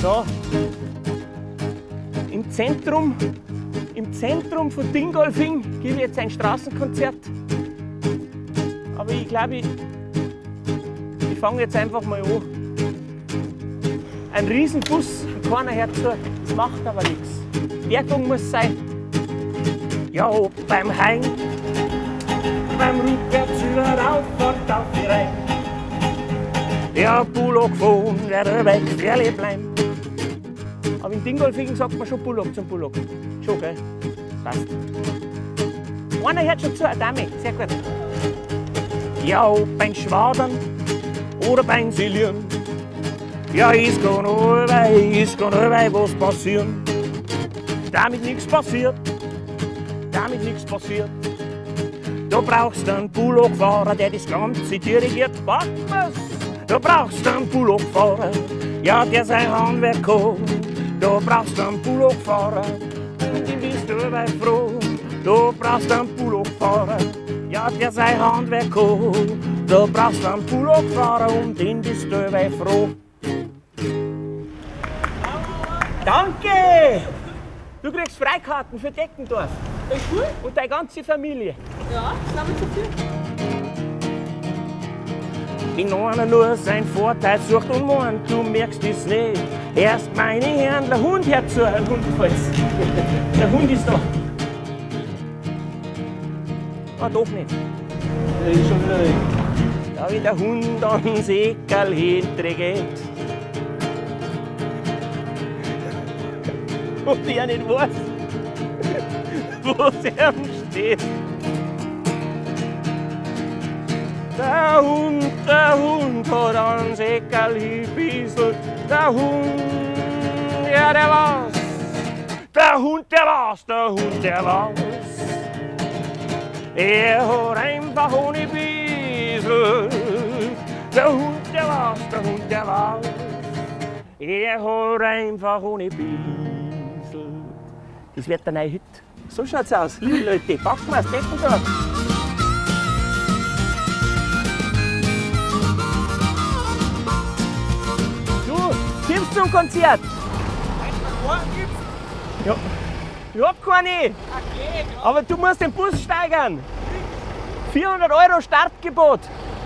So. Im Zentrum von Dingolfing gebe ich jetzt ein Straßenkonzert. Aber ich glaube, ich fange jetzt einfach mal an. Ein Riesenbus, keiner hört zu, das macht aber nichts. Wirkung muss sein. Ja, beim Heim, beim Rückwärts überauf und auf die Rein. Ja, Bullock gefahren, der weg, gefährlich bleiben. Aber in Dingolfing sagt man schon Bullock zum Bullock. Schon, gell? Passt. Einer hört schon zu, eine Dame, sehr gut. Ja, beim Schwadern oder beim Silieren. Ja, es kann allweil was passieren. Damit nichts passiert, Da brauchst du einen Bullockfahrer, der das Ganze dirigiert. Warte was? Da brauchst du einen Bullockfahrer, ja, der sein Handwerk kann. Da brauchst du einen Bullockfahrer, und den bist du allweil froh. Da brauchst du einen Bullockfahrer, ja, der sein Handwerk kann. Da brauchst du einen Bullockfahrer, und den bist du allweil froh. Danke! Du kriegst Freikarten für Deckendorf. Ja, cool. Und deine ganze Familie. Ja, das ist nicht so viel. Wenn einer nur seinen Vorteil sucht und meint, du merkst es nicht. Erst meine Herren, der Hund hört zu, ein Hundefalls. Der Hund ist da. Ah, doch nicht. Der ist schon wieder weg. Da wie der Hund ans Eckerl hintergeht. Und er nicht weiß, wo es ihm steht. Der Hund hat ans Eckerl gebisselt. Der Hund, ja, der war's. Der Hund, der war's. Er hat einfach ohne Biesel. Der Hund, der war's. Er hat einfach ohne Biesel. Das wird der neue Hit. So schaut's aus, liebe Leute. Packen wir das Deckendorf. Kommst du zum Konzert? Ja. Ich hab keine. Aber du musst den Bus steigern. 400 € Startgebot.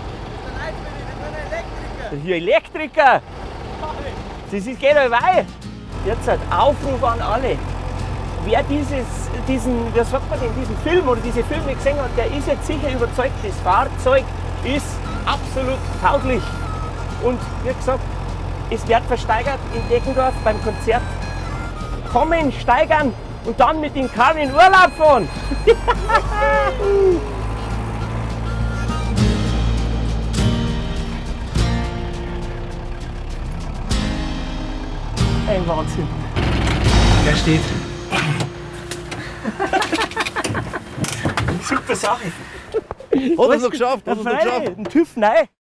Das ist ein Elektriker. Das geht allweil. Jetzt ein Aufruf an alle. Wer diesen Film oder diese Filme gesehen hat, der ist jetzt sicher überzeugt, das Fahrzeug ist absolut tauglich. Und wie gesagt, es wird versteigert in Deckendorf beim Konzert. Kommen, steigern und dann mit den Karren in Urlaub fahren. Ein Wahnsinn. Der steht. Super Sache. Hat er noch geschafft? Ein TÜV, nein.